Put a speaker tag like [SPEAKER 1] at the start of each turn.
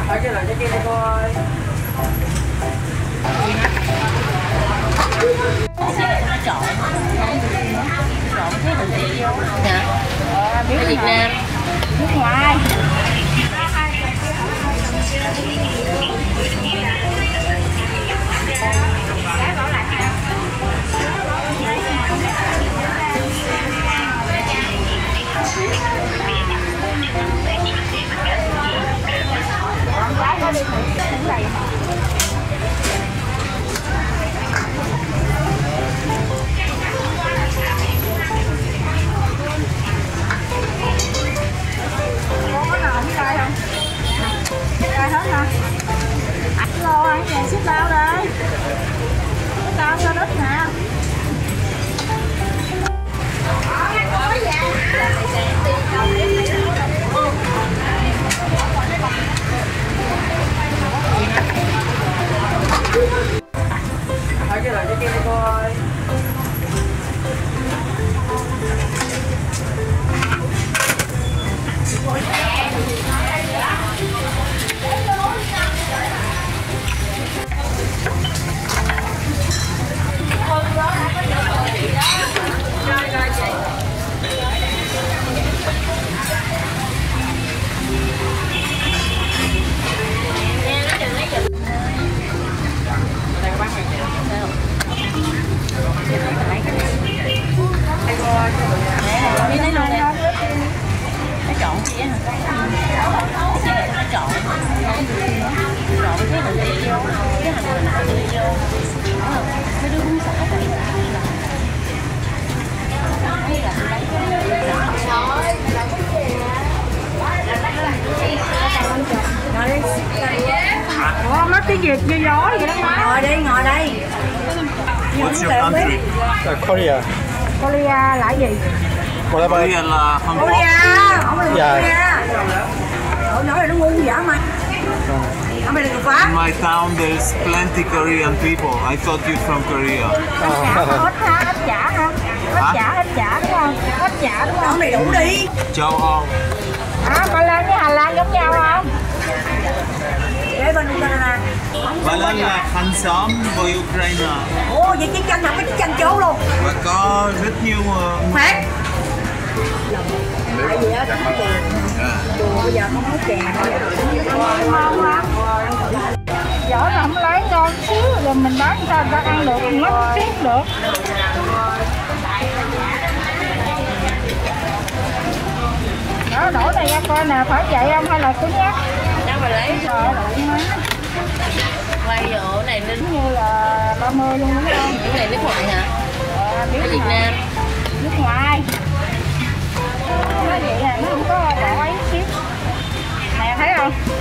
[SPEAKER 1] Ở cái này cái kia đây cô ơi.
[SPEAKER 2] Trộn cái hình gì vô nè. Ở Việt Nam,
[SPEAKER 3] nước ngoài. Có nào với đây không? Đây hết hả? Lô ăn nhà ship bao đây. Tao cho đất nè.
[SPEAKER 1] Ở cái này cái kia đây cô ơi.
[SPEAKER 2] biết lấy luôn đi. Nó trộn gì á hả? Nó trộn cái hình gì vô, cái hình gì vô. Mấy đứa cũng sợ vậy.
[SPEAKER 3] Ủa, nói tiếng Việt như gió vậy đó má.
[SPEAKER 2] Ngồi đây.
[SPEAKER 4] What's your country? Korea.
[SPEAKER 3] Korea là gì?
[SPEAKER 4] What about
[SPEAKER 1] Korea là Hàn Quốc.
[SPEAKER 2] Korea, ông là người
[SPEAKER 4] Dạ.
[SPEAKER 2] Korea. Cậu nói là nó ngu vậy mày. Ông này là người Pháp.
[SPEAKER 1] In my town there's plenty Korean people. I thought you're from Korea.
[SPEAKER 3] Ếch hả? Ếch chả hả? Ếch chả đúng không? Ếch chả đúng không?
[SPEAKER 2] Ông này đủ đi.
[SPEAKER 1] Châu Âu.
[SPEAKER 3] Ba Lan với Hà Lan giống nhau không?
[SPEAKER 2] Kế bên Ukraine.
[SPEAKER 1] Ba Lan là hàng xóm với Ukraine.
[SPEAKER 2] Ồ, vậy chiến tranh nào cái chiến tranh chốt luôn.
[SPEAKER 1] Và có rất nhiều
[SPEAKER 2] Phát. Tại vì á, chùa bây giờ không có chè.
[SPEAKER 3] Ngon lắm. Giỏi mà không lấy ngon xíu rồi mình bán sao người ta ăn được, mình mất tiếng được. Đó, đổ này ra coi nè, phải vậy không hay là cứng nhắc?
[SPEAKER 2] Chắc phải lấy
[SPEAKER 3] Trời ơi, má.
[SPEAKER 2] quay vô này lính
[SPEAKER 3] Như là 30 luôn đúng không?
[SPEAKER 2] cái này nước ngoài hả? Ở Việt Nam.
[SPEAKER 3] Nước ngoài. Nó vậy nè, nó không có bỏ ấy xíu. Nè thấy không?